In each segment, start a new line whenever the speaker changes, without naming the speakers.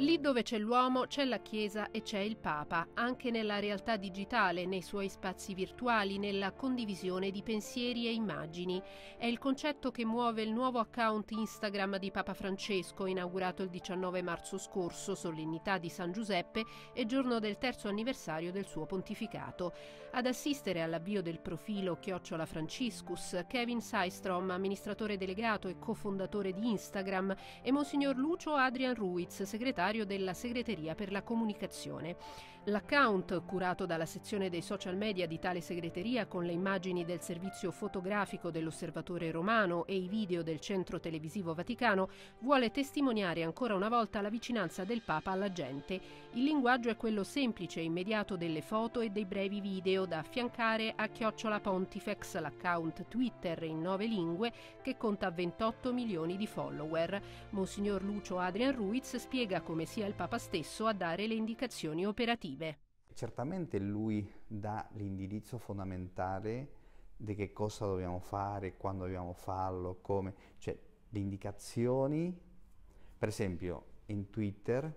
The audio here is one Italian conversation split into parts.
Lì dove c'è l'uomo c'è la Chiesa e c'è il Papa, anche nella realtà digitale, nei suoi spazi virtuali, nella condivisione di pensieri e immagini. È il concetto che muove il nuovo account Instagram di Papa Francesco, inaugurato il 19 marzo scorso, solennità di San Giuseppe e giorno del terzo anniversario del suo pontificato. Ad assistere all'avvio del profilo @Franciscus, Kevin Systrom, amministratore delegato e cofondatore di Instagram, e Monsignor Lucio Adrian Ruiz, segretario della segreteria per la comunicazione. L'account, curato dalla sezione dei social media di tale segreteria con le immagini del servizio fotografico dell'Osservatore Romano e i video del centro televisivo Vaticano, vuole testimoniare ancora una volta la vicinanza del Papa alla gente. Il linguaggio è quello semplice e immediato delle foto e dei brevi video, da affiancare a @Pontifex, l'account Twitter in 9 lingue che conta 28 milioni di follower. Monsignor Lucio Adrian Ruiz spiega come sia il Papa stesso a dare le indicazioni operative.
Certamente lui dà l'indirizzo fondamentale di che cosa dobbiamo fare, quando dobbiamo farlo, come, cioè le indicazioni, per esempio in Twitter,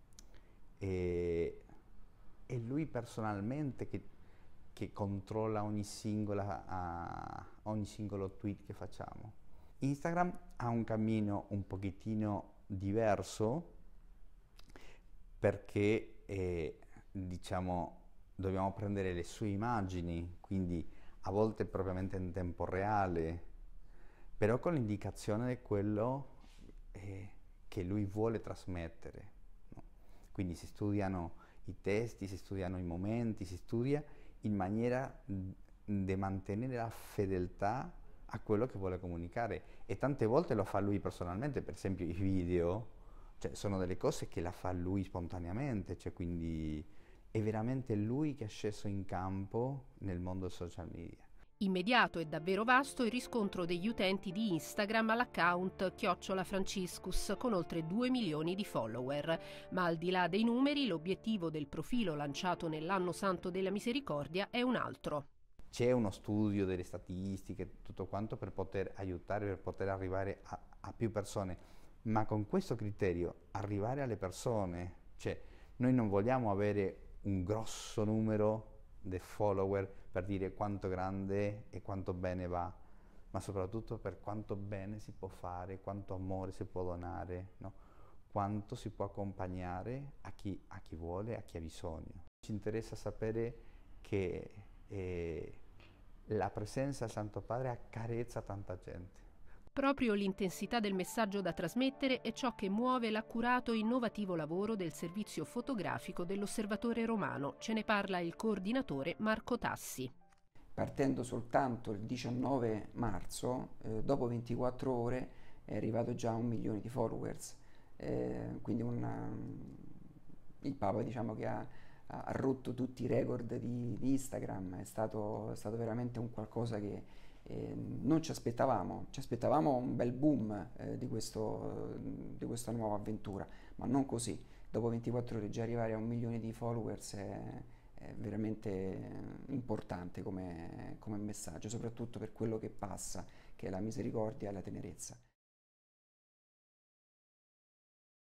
è lui personalmente che controlla ogni singolo tweet che facciamo. Instagram ha un cammino un pochettino diverso perché diciamo dobbiamo prendere le sue immagini, quindi a volte propriamente in tempo reale, però con l'indicazione di quello che lui vuole trasmettere, no? Quindi si studiano i testi, si studiano i momenti, si studia in maniera di mantenere la fedeltà a quello che vuole comunicare, e tante volte lo fa lui personalmente. Per esempio i video, cioè, sono delle cose che la fa lui spontaneamente, cioè, quindi è veramente lui che è sceso in campo nel mondo social media.
Immediato e davvero vasto il riscontro degli utenti di Instagram all'account @Franciscus, con oltre 2 milioni di follower. Ma al di là dei numeri, l'obiettivo del profilo lanciato nell'anno santo della misericordia è un altro.
C'è uno studio delle statistiche, tutto quanto, per poter aiutare, per poter arrivare a più persone, ma con questo criterio, arrivare alle persone, cioè noi non vogliamo avere un grosso numero di follower per dire quanto grande e quanto bene va, ma soprattutto per quanto bene si può fare, quanto amore si può donare, no? Quanto si può accompagnare a chi vuole, a chi ha bisogno. Ci interessa sapere che la presenza del Santo Padre accarezza tanta gente.
Proprio l'intensità del messaggio da trasmettere è ciò che muove l'accurato e innovativo lavoro del servizio fotografico dell'Osservatore Romano. Ce ne parla il coordinatore Marco Tassi.
Partendo soltanto il 19 marzo, dopo 24 ore è arrivato già a 1 milione di followers, quindi il Papa, diciamo, che ha rotto tutti i record di Instagram. È stato veramente un qualcosa che non ci aspettavamo un bel boom di questa nuova avventura, ma non così. Dopo 24 ore già arrivare a 1 milione di followers è veramente importante come messaggio, soprattutto per quello che passa, che è la misericordia e la tenerezza.